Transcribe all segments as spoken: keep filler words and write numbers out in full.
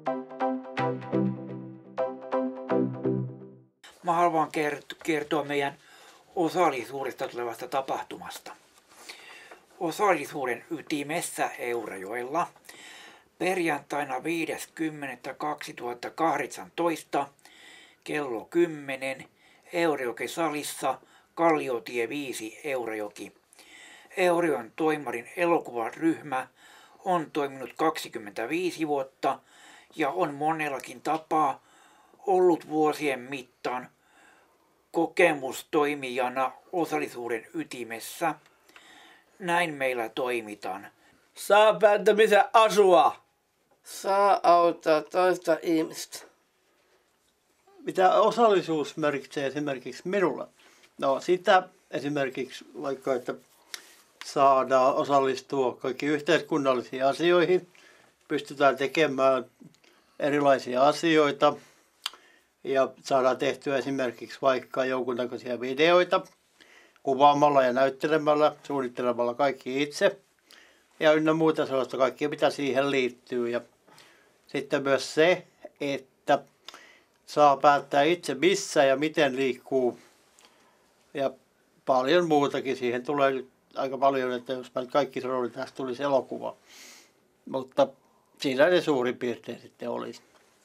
Mä haluan kertoa meidän osallisuudesta tulevasta tapahtumasta. Osallisuuden ytimessä Eurajoella perjantaina viides kymmenettä kaksituhattakahdeksantoista kello kymmenen Eurajoki-salissa Kalliotie viisi Eurajoki. Eurajoen toimarin elokuvaryhmä on toiminut kaksikymmentäviisi vuotta ja on monellakin tapaa ollut vuosien mittaan kokemustoimijana osallisuuden ytimessä. Näin meillä toimitaan. Saa päättämisen asua. Saa auttaa toista ihmistä. Mitä osallisuus merkitsee esimerkiksi minulle? No sitä esimerkiksi vaikka, että saadaan osallistua kaikkiin yhteiskunnallisiin asioihin. Pystytään tekemään erilaisia asioita ja saadaan tehtyä esimerkiksi vaikka jonkunnäköisiä videoita kuvaamalla ja näyttelemällä, suunnittelemalla kaikki itse ja ynnä muuta sellaista kaikkia, mitä siihen liittyy. Ja sitten myös se, että saa päättää itse missä ja miten liikkuu ja paljon muutakin. Siihen tulee nyt aika paljon, että jos mä nyt kaikki sanon, niin tästä tulisi elokuva. Mutta siinä ne suurin piirtein sitten olisi.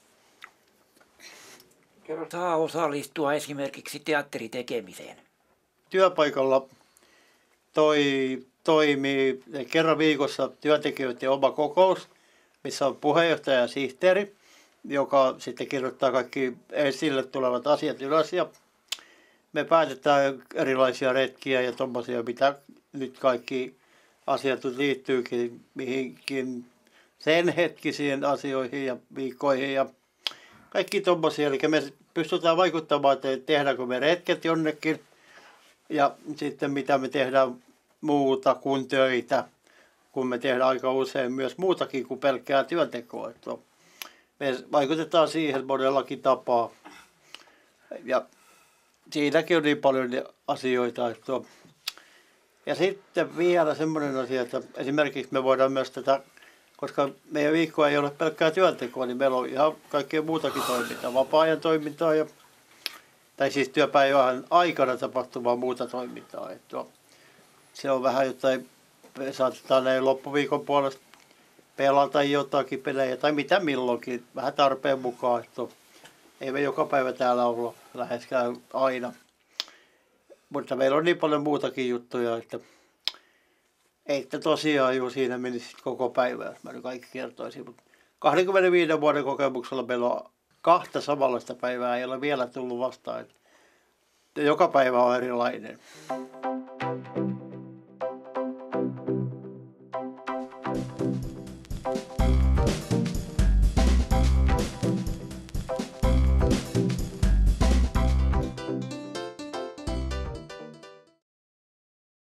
Saa osallistua esimerkiksi teatteritekemiseen. Työpaikalla toi, toimii kerran viikossa työntekijöiden oma kokous, missä on puheenjohtaja ja sihteeri, joka sitten kirjoittaa kaikki esille tulevat asiat ylös. Ja me päätetään erilaisia retkiä ja tommosia, mitä nyt kaikki asiat liittyykin mihinkin sen hetkisiin asioihin ja viikkoihin ja kaikki tommosia. Eli me pystytään vaikuttamaan, että tehdäänkö me retket jonnekin ja sitten mitä me tehdään muuta kuin töitä, kun me tehdään aika usein myös muutakin kuin pelkkää työntekoa. Me vaikutetaan siihen monellakin tapaa ja siinäkin on niin paljon asioita. Että ja sitten vielä semmoinen asia, että esimerkiksi me voidaan myös tätä, koska meidän viikkoa ei ole pelkkää työntekoa, niin meillä on ihan kaikkea muutakin toimintaa, vapaa-ajan toimintaa ja, tai siis työpäivän aikana tapahtuvaa muuta toimintaa. Että se on vähän jotain, saatetaan näin loppuviikon puolesta pelata jotakin pelejä tai mitä milloinkin, vähän tarpeen mukaan. Että ei me joka päivä täällä olla läheskään aina. Mutta meillä on niin paljon muutakin juttuja, että ei tosiaan jo siinä menisi koko päivä, jos mä nyt kaikki kertoisin. Mutta kaksikymmentäviisi vuoden kokemuksella meillä on kahta samanlaista päivää, ei ole vielä tullut vastaan. Että joka päivä on erilainen.